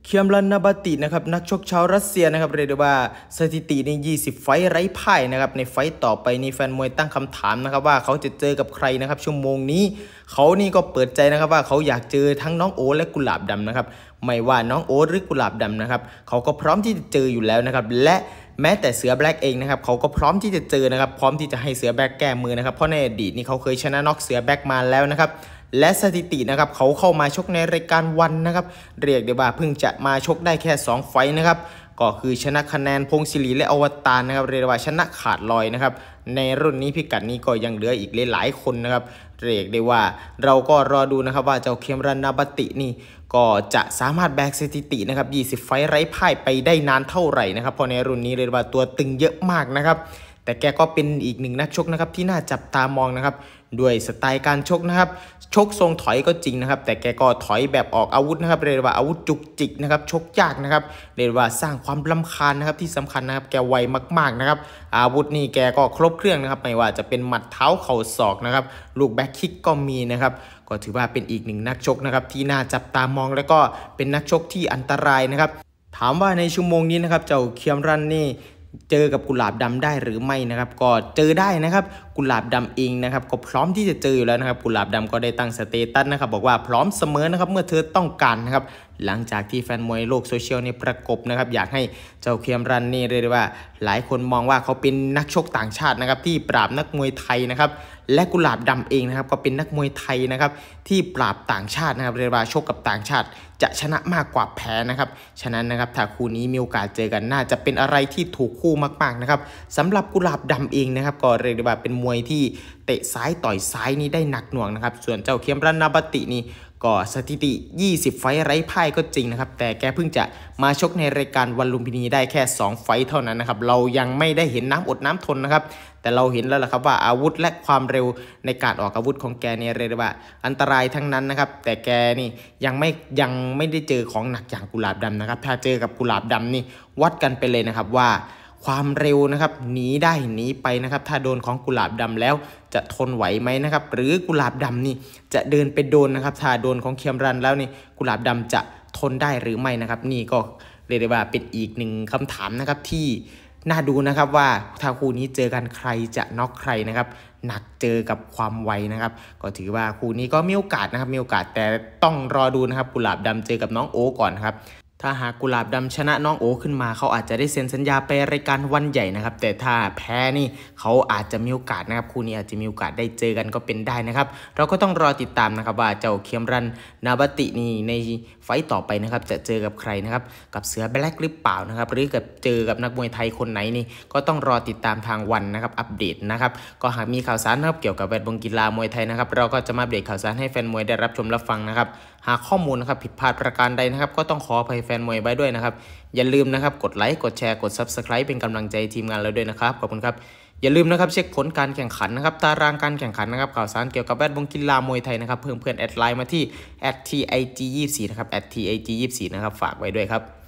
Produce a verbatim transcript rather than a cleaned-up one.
เคียมรันนาบาตินะครับนักชกชาวรัสเซียนะครับเรียกได้ว่าสถิติในยี่สิบไฟไร้พ่ายนะครับในไฟต่อไปนี้แฟนมวยตั้งคำถามนะครับว่าเขาจะเจอกับใครนะครับชั่วโมงนี้เขานี่ก็เปิดใจนะครับว่าเขาอยากเจอทั้งน้องโอและกุหลาบดำนะครับไม่ว่าน้องโอหรือกุหลาบดำนะครับเขาก็พร้อมที่จะเจออยู่แล้วนะครับและแม้แต่เสือแบล็กเองนะครับเขาก็พร้อมที่จะเจอนะครับพร้อมที่จะให้เสือแบล็กแก้มือนะครับเพราะในอดีตนี่เขาเคยชนะน็อกเสือแบล็กมาแล้วนะครับและสถิตินะครับเขาเข้ามาชกในรายการวันนะครับเรียกได้ว่าเพิ่งจะมาชกได้แค่สองไฟนะครับก็คือชนะคะแนนพงศิริและอวตารนะครับเรียกได้ว่าชนะขาดลอยนะครับในรุ่นนี้พิกัดนี้ก็ยังเหลืออีกหลายๆคนนะครับเรียกได้ว่าเราก็รอดูนะครับว่าเจ้าเคมรันนาบตินี่ก็จะสามารถแบกสถิตินะครับยี่สิบไฟไร้พ่ายไปได้นานเท่าไหร่นะครับเพราะในรุ่นนี้เรียกว่าตัวตึงเยอะมากนะครับแต่แกก็เป็นอีกหนึ่งนักชกนะครับที่น่าจับตามองนะครับด้วยสไตล์การชกนะครับชกทรงถอยก็จริงนะครับแต่แกก็ถอยแบบออกอาวุธนะครับเรียกว่าอาวุธจุกจิกนะครับชกยากนะครับเรียกว่าสร้างความรำคาญนะครับที่สำคัญนะครับแกไวมากๆนะครับอาวุธนี่แกก็ครบเครื่องนะครับไม่ว่าจะเป็นหมัดเท้าเข่าศอกนะครับลูกแบ็คคิกก็มีนะครับก็ถือว่าเป็นอีกหนึ่งนักชกนะครับที่น่าจับตามองและก็เป็นนักชกที่อันตรายนะครับถามว่าในชั่วโมงนี้นะครับเจ้าเคียมรันนี่เจอกับกุหลาบดำได้หรือไม่นะครับก็เจอได้นะครับกุหลาบดำเองนะครับก็พร้อมที่จะเจออยู่แล้วนะครับกุหลาบดำก็ได้ตั้งสเตตัสนะครับบอกว่าพร้อมเสมอนะครับเมื่อเธอต้องการนะครับหลังจากที่แฟนมวยโลกโซเชียลนี่ประกบนะครับอยากให้เจ้าเคียมรันนี่เรียกได้ว่าหลายคนมองว่าเขาเป็นนักชกต่างชาตินะครับที่ปราบนักมวยไทยนะครับและกุหลาบดำเองนะครับก็เป็นนักมวยไทยนะครับที่ปราบต่างชาตินะครับเรียกว่าชกกับต่างชาติจะชนะมากกว่าแพ้นะครับฉะนั้นนะครับถ้าคู่นี้มีโอกาสเจอกันน่าจะเป็นอะไรที่ถูกคู่มากๆนะครับสำหรับกุหลาบดำเองนะครับก็เรียกได้ว่าเป็นมวยที่เตะซ้ายต่อยซ้ายนี่ได้หนักหน่วงนะครับส่วนเจ้าเคียมรันนาบตินี่ก็สถิติยี่สิบไฟไร้พ่ายก็จริงนะครับแต่แกเพิ่งจะมาชกในรายการวันลุมพินีได้แค่สองไฟเท่านั้นนะครับเรายังไม่ได้เห็นน้ำอดน้ำทนนะครับแต่เราเห็นแล้วล่ะครับว่าอาวุธและความเร็วในการออกอาวุธของแกเนี่ยเรียกได้ว่าอันตรายทั้งนั้นนะครับแต่แกนี่ยังไม่ยังไม่ได้เจอของหนักอย่างกุหลาบดำนะครับถ้าเจอกับกุหลาบดำนี่วัดกันไปเลยนะครับว่าความเร็วนะครับหนีได้หนีไปนะครับถ้าโดนของกุหลาบดำแล้วจะทนไหวไหมนะครับหรือกุหลาบดำนี่จะเดินไปโดนนะครับถ้าโดนของเคียมรันแล้วนี่กุหลาบดำจะทนได้หรือไม่นะครับนี่ก็เรียกได้ว่าเป็นอีกหนึ่งคำถามนะครับที่น่าดูนะครับว่าถ้าคู่นี้เจอกันใครจะน็อกใครนะครับหนักเจอกับความไวนะครับก็ถือว่าคู่นี้ก็มีโอกาสนะครับมีโอกาสแต่ต้องรอดูนะครับกุหลาบดำเจอกับน้องโอก่อนครับถ้าหากกุหลาบดำชนะน้องโอขึ้นมาเขาอาจจะได้เซ็นสัญญาไปรายการวันใหญ่นะครับแต่ถ้าแพ้นี่เขาอาจจะมีโอกาสนะครับคู่นี้อาจจะมีโอกาสได้เจอกันก็เป็นได้นะครับเราก็ต้องรอติดตามนะครับว่าเจ้าเคียมรันนาบตินี่ในไฟต์ต่อไปนะครับจะเจอกับใครนะครับกับเสือแบล็กหรือเปล่านะครับหรือกับเจอกับนักมวยไทยคนไหนนี่ก็ต้องรอติดตามทางวันนะครับอัปเดตนะครับก็หากมีข่าวสารนะครับเกี่ยวกับแวดวงกีฬามวยไทยนะครับเราก็จะมาอัปเดตข่าวสารให้แฟนมวยได้รับชมรับฟังนะครับหากข้อมูลนะครับผิดพลาดประการใดนะครับก็ต้องขออภัยแฟนมวยไว้ด้วยนะครับอย่าลืมนะครับกดไลค์กดแชร์กด ซับสไครบ์ เป็นกำลังใจทีมงานเราด้วยนะครับขอบคุณครับอย่าลืมนะครับเช็คผลการแข่งขันนะครับตารางการแข่งขันนะครับข่าวสารเกี่ยวกับแวดวงกีฬามวยไทยนะครับเพิ่มเพื่อนแอดไลน์มาที่ แอท ที ไอ จี ยี่สิบสี่ นะครับ แอท ที ไอ จี ยี่สิบสี่ นะครับฝากไว้ด้วยครับ